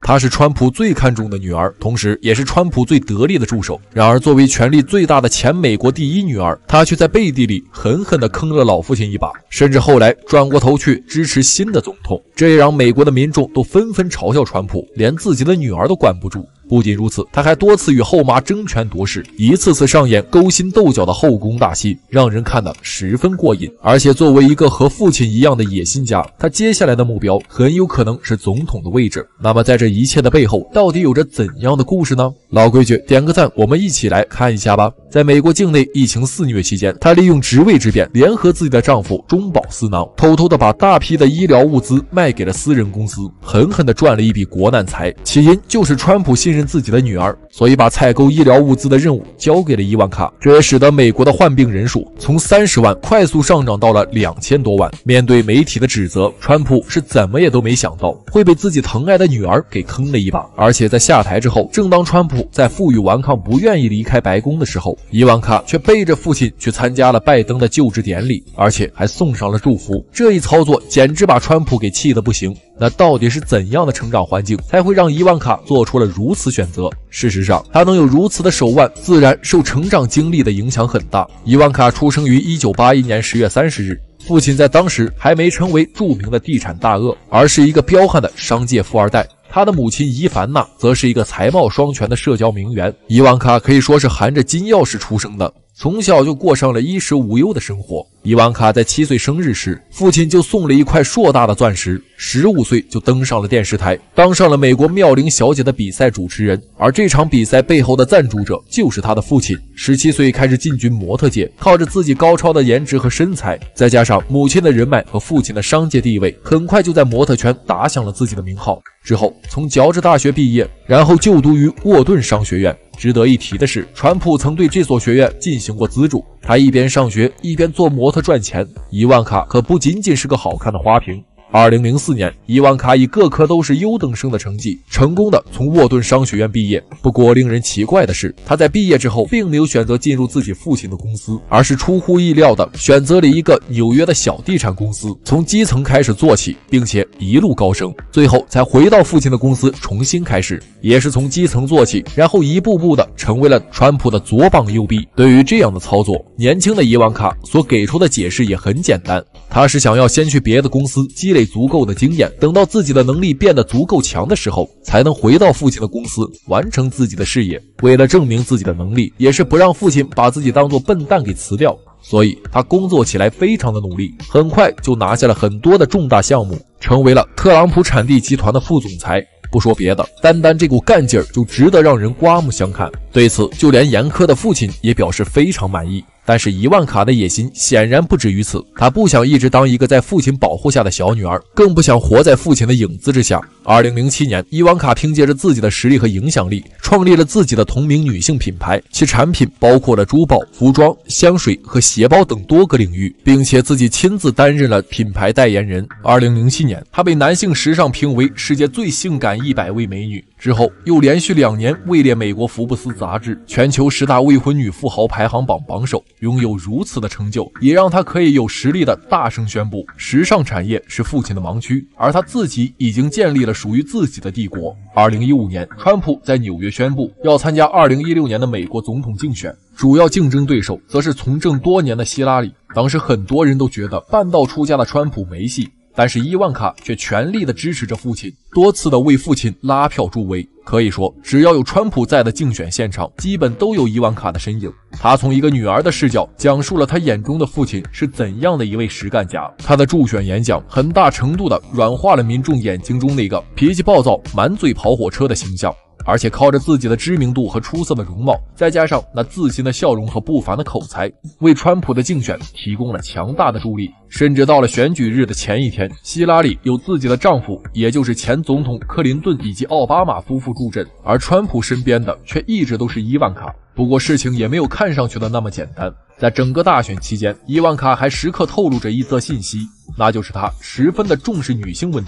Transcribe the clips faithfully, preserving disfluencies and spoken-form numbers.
她是川普最看重的女儿，同时也是川普最得力的助手。然而，作为权力最大的前美国第一女儿，她却在背地里狠狠地坑了老父亲一把，甚至后来转过头去支持新的总统。这也让美国的民众都纷纷嘲笑川普，连自己的女儿都管不住。不仅如此，他还多次与后妈争权夺势，一次次上演勾心斗角的后宫大戏，让人看得十分过瘾。而且作为一个和父亲一样的野心家，他接下来的目标很有可能是总统的位置。那么在这一切的背后，到底有着怎样的故事呢？老规矩，点个赞，我们一起来看一下吧。在美国境内疫情肆虐期间，她利用职位之便，联合自己的丈夫中饱私囊，偷偷的把大批的医疗物资卖给了私人公司，狠狠的赚了一笔国难财。起因就是川普信任自己的女儿，所以把采购医疗物资的任务交给了伊万卡，这也使得美国的患病人数从三十万快速上涨到了两千多万。面对媒体的指责，川普是怎么也都没想到会被自己疼爱的女儿给坑了一把。而且在下台之后，正当川普在负隅顽抗不愿意离开白宫的时候，伊万卡却背着父亲去参加了拜登的就职典礼，而且还送上了祝福。这一操作简直把川普给气得不行。那到底是怎样的成长环境才会让伊万卡做出了如此选择？事实上，她能有如此的手腕，自然受成长经历的影响很大。伊万卡出生于一九八一年十月三十日，父亲在当时还没成为著名的地产大鳄，而是一个彪悍的商界富二代。他的母亲伊凡娜则是一个才貌双全的社交名媛。伊万卡可以说是含着金钥匙出生的，从小就过上了衣食无忧的生活。伊万卡在七岁生日时，父亲就送了一块硕大的钻石，十五岁就登上了电视台，当上了美国妙龄小姐的比赛主持人。而这场比赛背后的赞助者就是他的父亲。十七岁开始进军模特界，靠着自己高超的颜值和身材，再加上母亲的人脉和父亲的商界地位，很快就在模特圈打响了自己的名号。之后从乔治大学毕业，然后就读于沃顿商学院。值得一提的是，川普曾对这所学院进行过资助，他一边上学一边做模特赚钱。伊万卡可不仅仅是个好看的花瓶。二零零四年，伊万卡以各科都是优等生的成绩，成功的从沃顿商学院毕业。不过令人奇怪的是，他在毕业之后并没有选择进入自己父亲的公司，而是出乎意料的选择了一个纽约的小地产公司，从基层开始做起，并且一路高升，最后才回到父亲的公司重新开始，也是从基层做起，然后一步步的成为了川普的左膀右臂。对于这样的操作，年轻的伊万卡所给出的解释也很简单，他是想要先去别的公司积累足够的经验，等到自己的能力变得足够强的时候，才能回到父亲的公司完成自己的事业。为了证明自己的能力，也是不让父亲把自己当作笨蛋给辞掉，所以他工作起来非常的努力，很快就拿下了很多的重大项目，成为了特朗普产地集团的副总裁。不说别的，单单这股干劲儿就值得让人刮目相看。对此，就连严苛的父亲也表示非常满意。但是伊万卡的野心显然不止于此，她不想一直当一个在父亲保护下的小女儿，更不想活在父亲的影子之下。二零零七年，伊万卡凭借着自己的实力和影响力，创立了自己的同名女性品牌，其产品包括了珠宝、服装、香水和鞋包等多个领域，并且自己亲自担任了品牌代言人。二零零七年，她被男性时尚评为世界最性感一百位美女，之后又连续两年位列美国福布斯杂志全球十大未婚女富豪排行榜榜首。拥有如此的成就，也让他可以有实力的大声宣布，时尚产业是父亲的盲区，而他自己已经建立了属于自己的帝国。二零一五年，川普在纽约宣布要参加二零一六年的美国总统竞选，主要竞争对手则是从政多年的希拉里。当时很多人都觉得半道出家的川普没戏，但是伊万卡却全力的支持着父亲，多次的为父亲拉票助威。可以说，只要有川普在的竞选现场，基本都有伊万卡的身影。他从一个女儿的视角讲述了他眼中的父亲是怎样的一位实干家。他的助选演讲很大程度的软化了民众眼睛中那个脾气暴躁、满嘴跑火车的形象。而且靠着自己的知名度和出色的容貌，再加上那自信的笑容和不凡的口才，为川普的竞选提供了强大的助力。甚至到了选举日的前一天，希拉里有自己的丈夫，也就是前总统克林顿以及奥巴马夫妇助阵，而川普身边的却一直都是伊万卡。不过事情也没有看上去的那么简单，在整个大选期间，伊万卡还时刻透露着一则信息，那就是她十分的重视女性问题。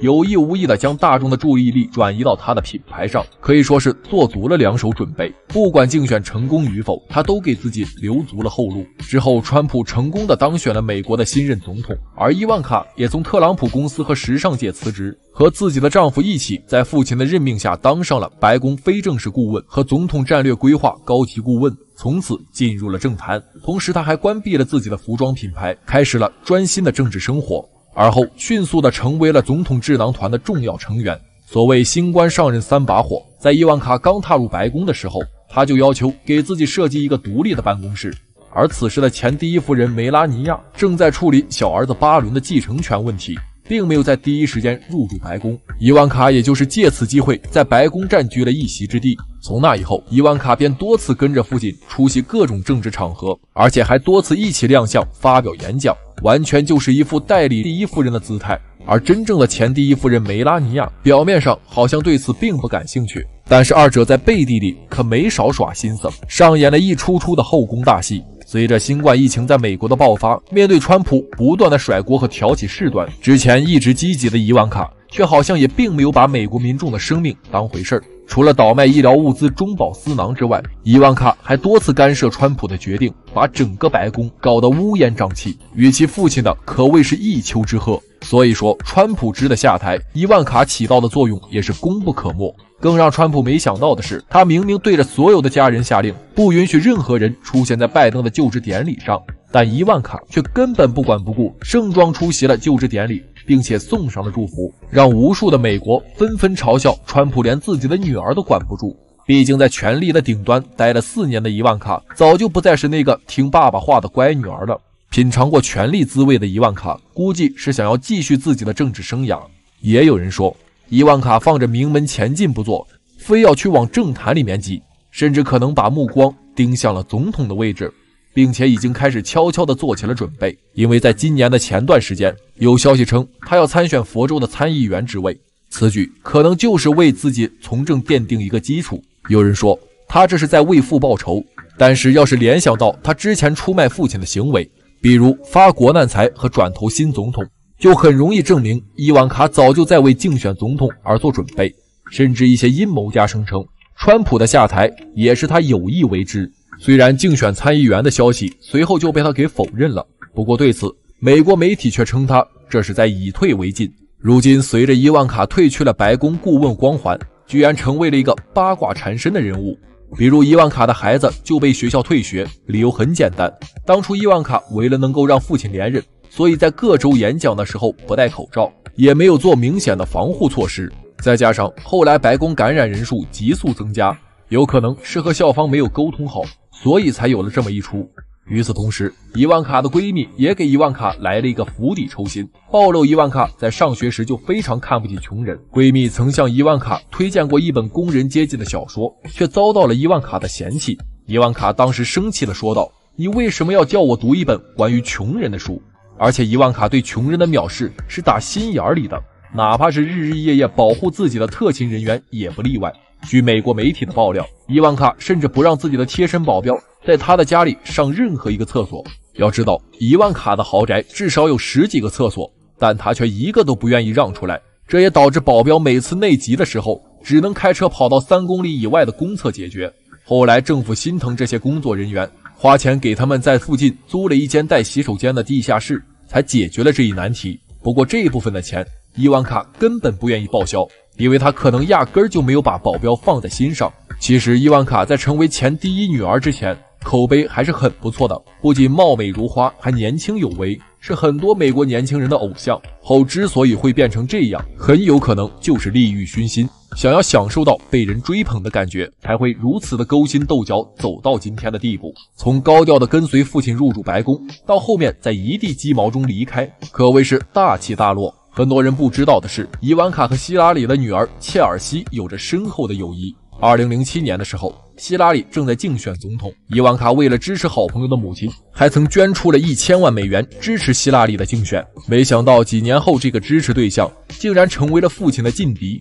有意无意地将大众的注意力转移到他的品牌上，可以说是做足了两手准备。不管竞选成功与否，他都给自己留足了后路。之后，川普成功地当选了美国的新任总统，而伊万卡也从特朗普公司和时尚界辞职，和自己的丈夫一起在父亲的任命下当上了白宫非正式顾问和总统战略规划高级顾问，从此进入了政坛。同时，他还关闭了自己的服装品牌，开始了专心的政治生活。而后迅速地成为了总统智囊团的重要成员。所谓新官上任三把火，在伊万卡刚踏入白宫的时候，他就要求给自己设计一个独立的办公室。而此时的前第一夫人梅拉尼亚正在处理小儿子巴伦的继承权问题，并没有在第一时间入驻白宫。伊万卡也就是借此机会在白宫占据了一席之地。从那以后，伊万卡便多次跟着父亲出席各种政治场合，而且还多次一起亮相发表演讲，完全就是一副代理第一夫人的姿态。而真正的前第一夫人梅拉尼亚表面上好像对此并不感兴趣，但是二者在背地里可没少耍心思，上演了一出出的后宫大戏。随着新冠疫情在美国的爆发，面对川普不断的甩锅和挑起事端，之前一直积极的伊万卡却好像也并没有把美国民众的生命当回事儿。除了倒卖医疗物资中饱私囊之外，伊万卡还多次干涉川普的决定，把整个白宫搞得乌烟瘴气，与其父亲的可谓是一丘之貉。所以说，川普之的下台，伊万卡起到的作用也是功不可没。更让川普没想到的是，他明明对着所有的家人下令，不允许任何人出现在拜登的就职典礼上，但伊万卡却根本不管不顾，盛装出席了就职典礼，并且送上了祝福，让无数的美国纷纷嘲笑川普连自己的女儿都管不住。毕竟在权力的顶端待了四年的伊万卡，早就不再是那个听爸爸话的乖女儿了。品尝过权力滋味的伊万卡，估计是想要继续自己的政治生涯。也有人说，伊万卡放着名门前进不做，非要去往政坛里面挤，甚至可能把目光盯向了总统的位置，并且已经开始悄悄地做起了准备。因为在今年的前段时间，有消息称他要参选佛州的参议员职位，此举可能就是为自己从政奠定一个基础。有人说他这是在为父报仇，但是要是联想到他之前出卖父亲的行为，比如发国难财和转投新总统，就很容易证明伊万卡早就在为竞选总统而做准备。甚至一些阴谋家声称，川普的下台也是他有意为之。虽然竞选参议员的消息随后就被他给否认了，不过对此美国媒体却称他这是在以退为进。如今随着伊万卡褪去了白宫顾问光环，居然成为了一个八卦缠身的人物。比如伊万卡的孩子就被学校退学，理由很简单，当初伊万卡为了能够让父亲连任，所以在各州演讲的时候不戴口罩，也没有做明显的防护措施。再加上后来白宫感染人数急速增加，有可能是和校方没有沟通好，所以才有了这么一出。与此同时，伊万卡的闺蜜也给伊万卡来了一个釜底抽薪，暴露伊万卡在上学时就非常看不起穷人。闺蜜曾向伊万卡推荐过一本工人阶级的小说，却遭到了伊万卡的嫌弃。伊万卡当时生气地说道，你为什么要叫我读一本关于穷人的书？而且伊万卡对穷人的藐视是打心眼里的，哪怕是日日夜夜保护自己的特勤人员也不例外。据美国媒体的爆料，伊万卡甚至不让自己的贴身保镖在他的家里上任何一个厕所。要知道，伊万卡的豪宅至少有十几个厕所，但他却一个都不愿意让出来，这也导致保镖每次内急的时候只能开车跑到三公里以外的公厕解决。后来政府心疼这些工作人员，花钱给他们在附近租了一间带洗手间的地下室，才解决了这一难题。不过这一部分的钱伊万卡根本不愿意报销，因为他可能压根儿就没有把保镖放在心上。其实伊万卡在成为前第一女儿之前，口碑还是很不错的，不仅貌美如花，还年轻有为，是很多美国年轻人的偶像。后之所以会变成这样，很有可能就是利欲熏心，想要享受到被人追捧的感觉，才会如此的勾心斗角，走到今天的地步。从高调的跟随父亲入驻白宫，到后面在一地鸡毛中离开，可谓是大起大落。很多人不知道的是，伊万卡和希拉里的女儿切尔西有着深厚的友谊。二零零七年的时候，希拉里正在竞选总统，伊万卡为了支持好朋友的母亲，还曾捐出了一千万美元支持希拉里的竞选。没想到几年后，这个支持对象竟然成为了父亲的劲敌。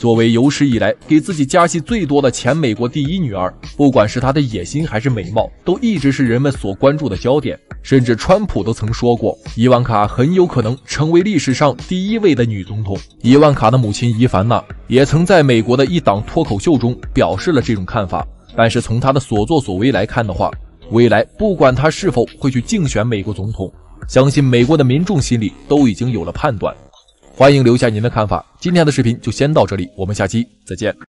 作为有史以来给自己加戏最多的前美国第一女儿，不管是她的野心还是美貌，都一直是人们所关注的焦点。甚至川普都曾说过，伊万卡很有可能成为历史上第一位的女总统。伊万卡的母亲伊凡娜也曾在美国的一档脱口秀中表示了这种看法。但是从她的所作所为来看的话，未来不管她是否会去竞选美国总统，相信美国的民众心里都已经有了判断。欢迎留下您的看法。今天的视频就先到这里，我们下期再见。